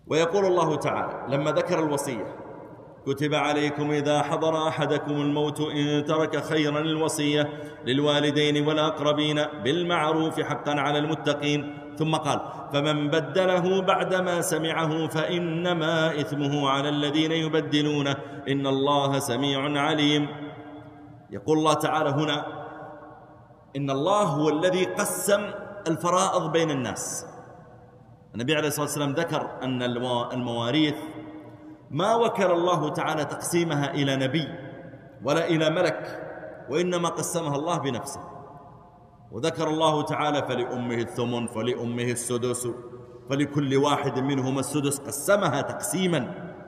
ويقول الله تعالى لما ذكر الوصية: كتب عليكم إذا حضر أحدكم الموت إن ترك خيرا الوصية للوالدين والأقربين بالمعروف حقا على المتقين، ثم قال: فمن بدله بعدما سمعه فإنما إثمه على الذين يبدلونه إن الله سميع عليم. يقول الله تعالى هنا إن الله هو الذي قسم الفرائض بين الناس. النبي عليه الصلاة والسلام ذكر أن المواريث ما وكل الله تعالى تقسيمها إلى نبي ولا إلى ملك، وإنما قسمها الله بنفسه. وذكر الله تعالى: فلأمه الثمن فلأمه السدس فلكل واحد منهما السدس، قسمها تقسيما.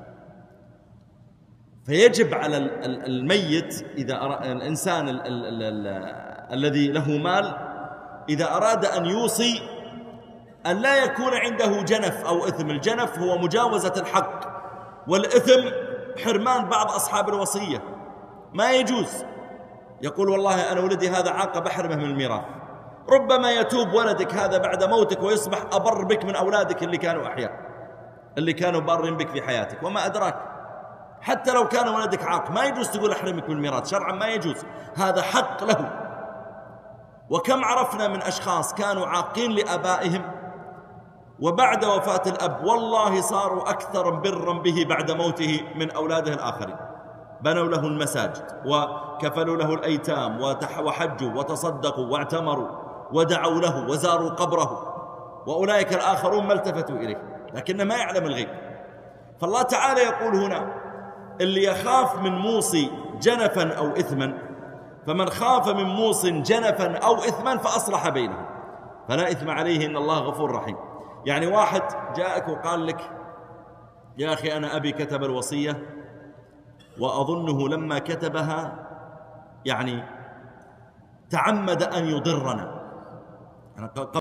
فيجب على الميت الإنسان الذي له مال إذا أراد أن يوصي أن لا يكون عنده جنف أو إثم. الجنف هو مجاوزة الحق، والإثم حرمان بعض أصحاب الوصية. ما يجوز يقول: والله أنا ولدي هذا عاق بحرمه من الميراث. ربما يتوب ولدك هذا بعد موتك ويصبح أبر بك من أولادك اللي كانوا أحياء، اللي كانوا بارين بك في حياتك، وما أدراك. حتى لو كان ولدك عاق ما يجوز تقول أحرمك من الميراث، شرعا ما يجوز، هذا حق له. وكم عرفنا من أشخاص كانوا عاقين لآبائهم وبعد وفاة الأب والله صاروا أكثر برا به بعد موته من أولاده الآخرين. بنوا له المساجد وكفلوا له الأيتام وحجوا وتصدقوا واعتمروا ودعوا له وزاروا قبره، وأولئك الآخرون ما التفتوا إليه، لكن ما يعلم الغيب. فالله تعالى يقول هنا: اللي يخاف من موصي جنفا أو إثما، فمن خاف من موص جنفا أو إثما فأصلح بينهم فلا إثم عليه إن الله غفور رحيم. يعني واحد جاءك وقال لك: يا أخي أنا أبي كتب الوصية وأظنه لما كتبها يعني تعمد أن يضرنا.